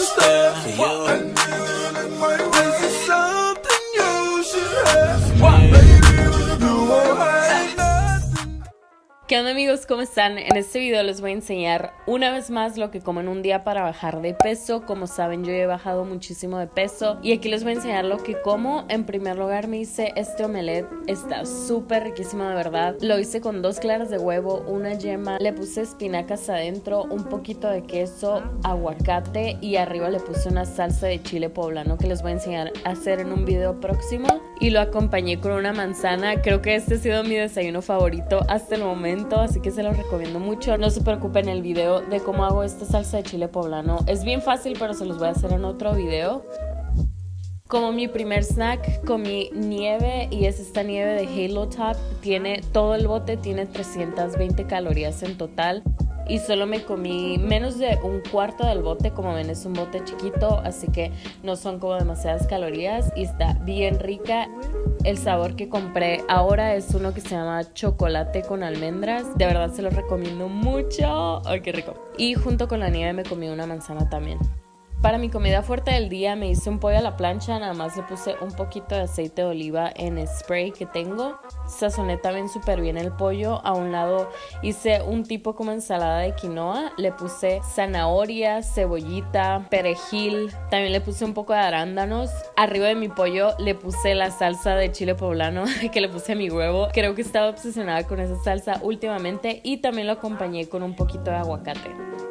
stare for you. And this is something you should have. Baby, with you won't hide nothing. ¿Qué onda, amigos? ¿Cómo están? En este video les voy a enseñar una vez más lo que como en un día para bajar de peso. Como saben, yo he bajado muchísimo de peso y aquí les voy a enseñar lo que como. En primer lugar me hice este omelette, está súper riquísimo de verdad. Lo hice con 2 claras de huevo, una yema, le puse espinacas adentro, un poquito de queso, aguacate y arriba le puse una salsa de chile poblano que les voy a enseñar a hacer en un video próximo. Y lo acompañé con una manzana. Creo que este ha sido mi desayuno favorito hasta el momento, así que se los recomiendo mucho. No se preocupen, el video de cómo hago esta salsa de chile poblano es bien fácil, pero se los voy a hacer en otro video. Como mi primer snack comí nieve y es esta nieve de Halo Top. Tiene todo el bote, tiene 320 calorías en total. Y solo me comí menos de un cuarto del bote. Como ven, es un bote chiquito, así que no son como demasiadas calorías y está bien rica. El sabor que compré ahora es uno que se llama chocolate con almendras. De verdad se los recomiendo mucho. ¡Ay, qué rico! Y junto con la nieve me comí una manzana también. Para mi comida fuerte del día me hice un pollo a la plancha, nada más le puse un poquito de aceite de oliva en spray que tengo. Sazoné también súper bien el pollo. A un lado hice un tipo como ensalada de quinoa. Le puse zanahoria, cebollita, perejil. También le puse un poco de arándanos. Arriba de mi pollo le puse la salsa de chile poblano que le puse a mi huevo. Creo que estaba obsesionada con esa salsa últimamente y también lo acompañé con un poquito de aguacate.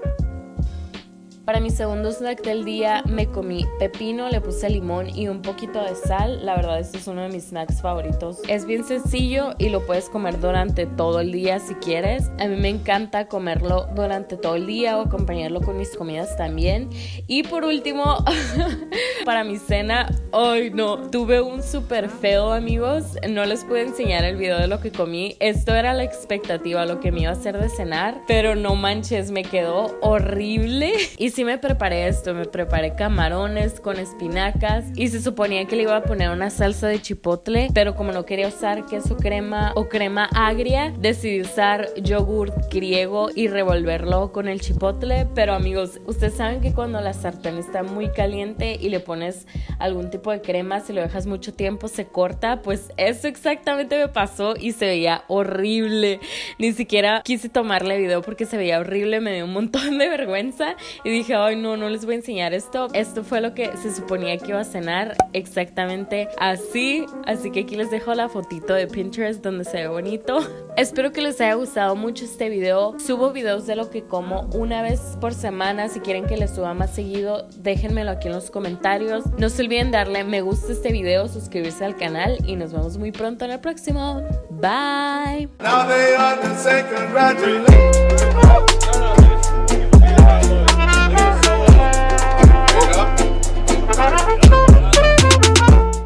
Para mi segundo snack del día me comí pepino, le puse limón y un poquito de sal. La verdad, este es uno de mis snacks favoritos. Es bien sencillo y lo puedes comer durante todo el día si quieres. A mí me encanta comerlo durante todo el día o acompañarlo con mis comidas también. Y por último, para mi cena, ¡ay no! Tuve un súper feo, amigos. No les pude enseñar el video de lo que comí. Esto era la expectativa, lo que me iba a hacer de cenar. Pero no manches, me quedó horrible. Y sí me preparé esto, me preparé camarones con espinacas y se suponía que le iba a poner una salsa de chipotle, pero como no quería usar queso crema o crema agria, decidí usar yogurt griego y revolverlo con el chipotle. Pero amigos, ustedes saben que cuando la sartén está muy caliente y le pones algún tipo de crema, si lo dejas mucho tiempo se corta. Pues eso exactamente me pasó y se veía horrible. Ni siquiera quise tomarle video porque se veía horrible, me dio un montón de vergüenza y dije, ay no les voy a enseñar esto. Esto fue lo que se suponía que iba a cenar, exactamente así. Así que aquí les dejo la fotito de Pinterest donde se ve bonito. Espero que les haya gustado mucho este video. Subo videos de lo que como una vez por semana. Si quieren que les suba más seguido, déjenmelo aquí en los comentarios. No se olviden darle me gusta a este video, suscribirse al canal y nos vemos muy pronto en el próximo. Bye. Now they ought to say congratulations.